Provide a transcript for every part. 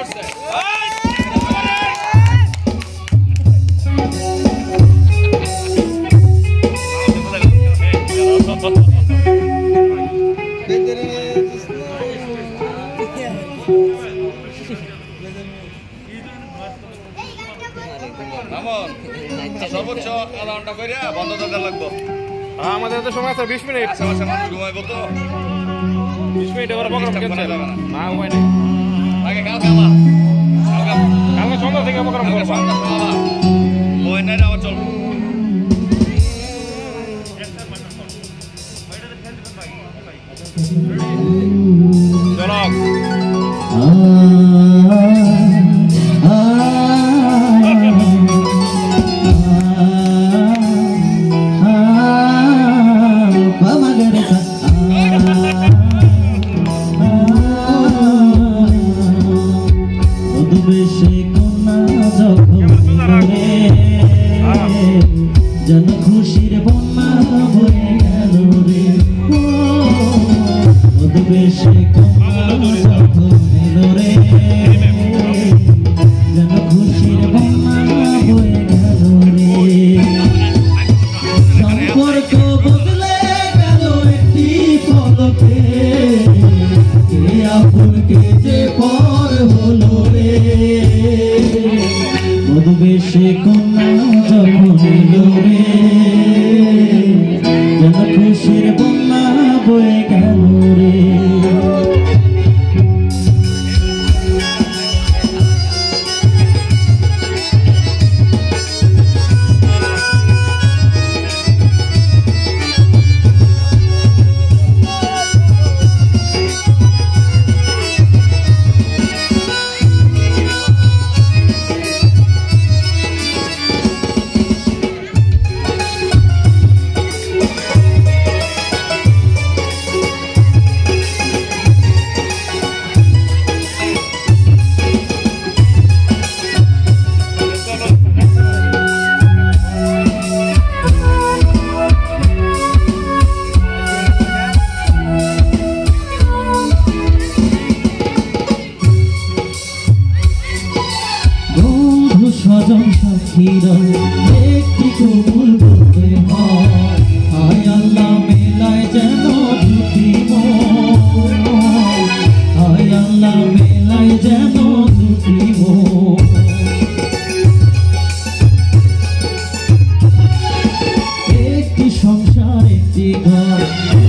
সর্বোচ্চ আধা ঘন্টা করে বন্ধ করতে লাগবো। আমাদের তো সময় আছে 20 মিনিট। আশেপাশে মানুষ ঘুমাইবো তো 20 মিনিট ওরা প্রোগ্রাম ক্যান্সেল না ঘুমাই নাই। আগে কালকে আমার কালকে সন্ধ্যা থেকে প্রোগ্রাম করব। ওই নাইট আবার চলবো। চলো জন খুশির বন্যা বয়ে গেল রে মধুবেশে কন্যা যখন এলো রে জন খুশির বন্যা বয়ে গেল রে সম্পর্ক বদলে গেল একটি পলকে কে আপন কে যে পর হলো রে মধুবেশে কন্যা যখন এলো রে যেন খুশির বন্যা বয়ে গেল রে স্বজন সাথীরা একটি কবুল করতে হয় হায় আল্লাহ মেলায় যেন দুটি মন হায় আল্লাহ মেলায় যেন দুটি মন একটি সংসার একটি ঘর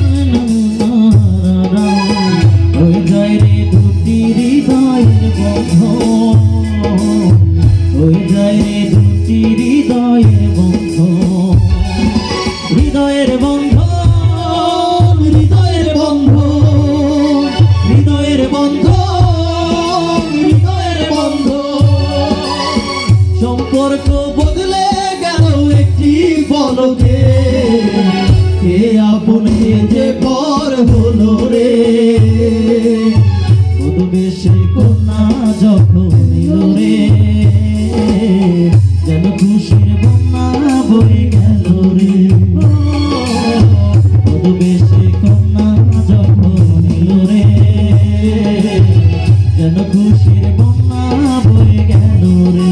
হয়ে যায় রে দুটি হৃদয়ের বন্ধন হয়ে যায় রে দুটি হৃদয়ের বন্ধন হৃদয়ের বন্ধন হৃদয়ের বন্ধন হৃদয়ের বন্ধন হৃদয়ের বন্ধন সম্পর্ক বদলে গেল একটি পলকে কে আপন কে যে পর হলো রে মধুবেশে কন্যা যখন এলো রে যেন খুশির বন্যা বয়ে গেল রে মধুবেশে কন্যা যখন এলো রে যেন খুশির বন্যা বয়ে গেল রে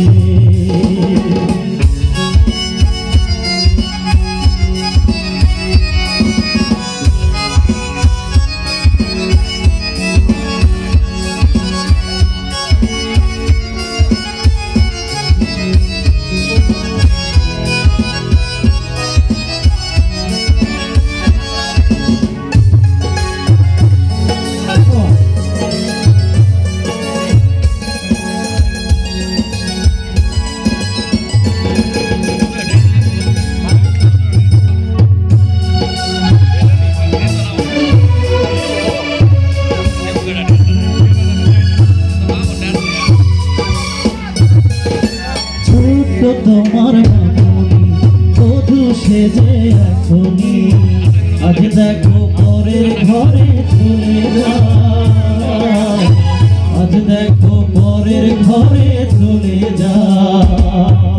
তোমার মামনি বধূ সেজে এখনি আজ দেখো পরের ঘরে চলে যায় আজ দেখো পরের ঘরে চলে যায়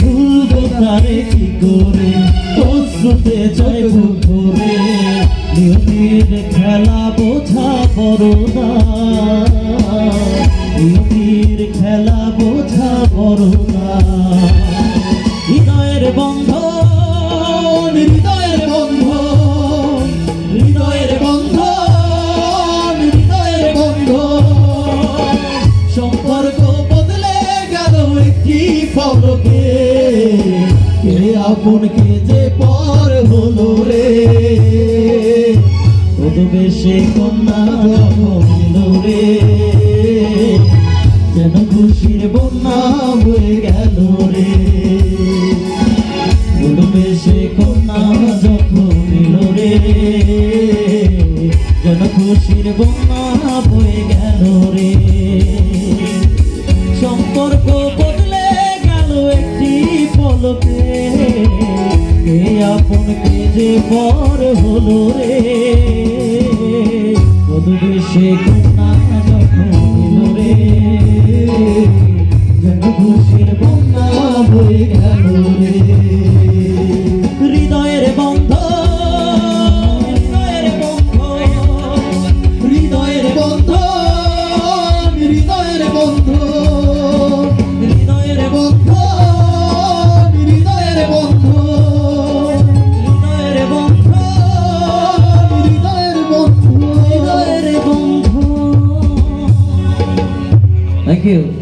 ভুলবো তারে কি করে অশ্রুতে জয় ভরে নিয়তির খেলা বোঝা বড় না, নিয়তির খেলা বোঝা বড় না। হৃদয়ের বন্ধন, হৃদয়ের বন্ধন, হৃদয়ের বন্ধন, হৃদয়ের বন্ধন। সম্পর্ক বদলে গেল একটি পলকে, কে আপন কে যে পর হলো রে। বেশে কন্যা হইল রে, যেন খুশির বন্যা বয়ে গেল রে। বেশে কন্যা যখন হইল রে, যেন খুশির বন্যা বয়ে গেল রে। সম্পর্ক বদলে গেল একটি পলকে, কে আপন কে যে পর হলো রে। বেশে কন্যা যখন হইল রে, যেন খুশির বন্যা বয়ে গেল রে। হৃদয়ের বন্ধন, হৃদয়ের বন্ধন, হৃদয়ের বন্ধন, হৃদয়ের বন্ধন, হৃদয়ের বন্ধন, হৃদয়ের বন্ধন, হৃদয়ের বন্ধন, হৃদয়ের বন্ধন, হৃদয়ের বন্ধন। Thank you.